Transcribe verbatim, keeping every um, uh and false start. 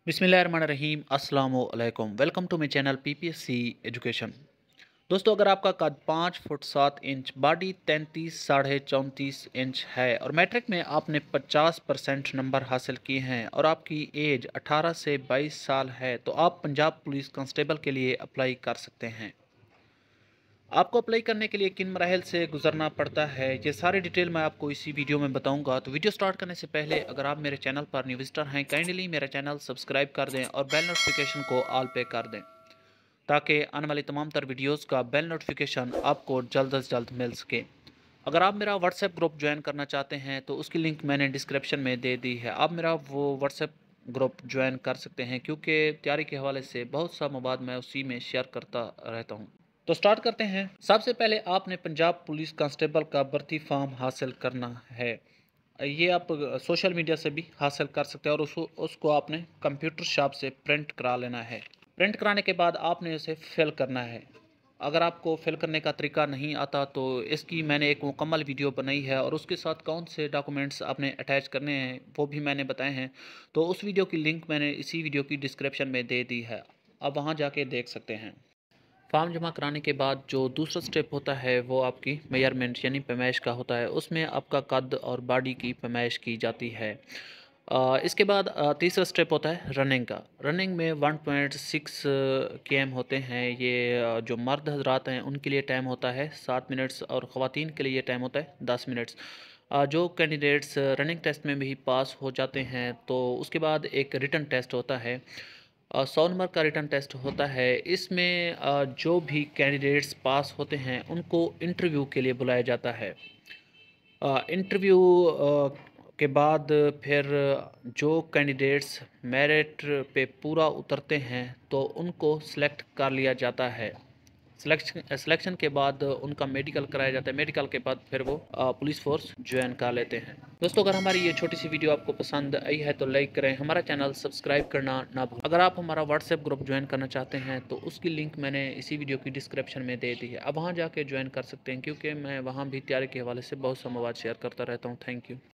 बिस्मिल्लाहिर्रहमानिर्रहीम अस्सलामु अलैकुम। Welcome to my channel PPSC education. दोस्तों, अगर आपका कद पाँच फुट सात इंच, बॉडी तैंतीस साढ़े चौंतीस इंच है और मैट्रिक में आपने पचास परसेंट नंबर हासिल किए हैं और आपकी एज अठारह से बाईस साल है, तो आप पंजाब पुलिस कांस्टेबल के लिए अप्लाई कर सकते हैं। आपको अप्लाई करने के लिए किन मराहल से गुजरना पड़ता है, ये सारी डिटेल मैं आपको इसी वीडियो में बताऊंगा। तो वीडियो स्टार्ट करने से पहले अगर आप मेरे चैनल पर न्यू विजिटर हैं, काइंडली मेरा चैनल सब्सक्राइब कर दें और बेल नोटिफिकेशन को ऑल पे कर दें, ताकि आने वाली तमाम तर वीडियोज़ का बेल नोटिफिकेशन आपको जल्द अज जल्द मिल सके। अगर आप मेरा व्हाट्सएप ग्रुप ज्वाइन करना चाहते हैं तो उसकी लिंक मैंने डिस्क्रिप्शन में दे दी है। आप मेरा वो व्हाट्सएप ग्रुप ज्वाइन कर सकते हैं, क्योंकि तैयारी के हवाले से बहुत सा मवाद मैं उसी में शेयर करता रहता हूँ। तो स्टार्ट करते हैं। सबसे पहले आपने पंजाब पुलिस कांस्टेबल का भर्ती फॉर्म हासिल करना है। ये आप सोशल मीडिया से भी हासिल कर सकते हैं और उसको उसको आपने कंप्यूटर शॉप से प्रिंट करा लेना है। प्रिंट कराने के बाद आपने उसे फिल करना है। अगर आपको फिल करने का तरीका नहीं आता तो इसकी मैंने एक मुकम्मल वीडियो बनाई है और उसके साथ कौन से डॉक्यूमेंट्स आपने अटैच करने हैं वो भी मैंने बताए हैं। तो उस वीडियो की लिंक मैंने इसी वीडियो की डिस्क्रिप्शन में दे दी है, आप वहाँ जाके देख सकते हैं। फॉर्म जमा कराने के बाद जो दूसरा स्टेप होता है वो आपकी मेजरमेंट यानी पैमाइश का होता है। उसमें आपका कद और बॉडी की पैमाइश की जाती है। अ, इसके बाद अ, तीसरा स्टेप होता है रनिंग का। रनिंग में one point six K M होते हैं। ये अ, जो मर्द हजरात हैं उनके लिए टाइम होता है सात मिनट्स और ख़वातीन के लिए टाइम होता है दस मिनट्स। अ, जो कैंडिडेट्स रनिंग टेस्ट में भी पास हो जाते हैं तो उसके बाद एक रिटन टेस्ट होता है। सौ नंबर का रिटन टेस्ट होता है। इसमें अ, जो भी कैंडिडेट्स पास होते हैं उनको इंटरव्यू के लिए बुलाया जाता है। इंटरव्यू के बाद फिर जो कैंडिडेट्स मेरिट पे पूरा उतरते हैं तो उनको सेलेक्ट कर लिया जाता है। सिलेक्शन सिलेक्शन के बाद उनका मेडिकल कराया जाता है। मेडिकल के बाद फिर वो अ, पुलिस फोर्स ज्वाइन कर लेते हैं। दोस्तों, अगर हमारी ये छोटी सी वीडियो आपको पसंद आई है तो लाइक करें, हमारा चैनल सब्सक्राइब करना ना भूलें। अगर आप हमारा व्हाट्सएप ग्रुप ज्वाइन करना चाहते हैं तो उसकी लिंक मैंने इसी वीडियो की डिस्क्रिप्शन में दे दी है। आप वहाँ जाके ज्वाइन कर सकते हैं, क्योंकि मैं वहाँ भी तैयारी के हवाले से बहुत सा मवाद शेयर करता रहता हूँ। Thank you.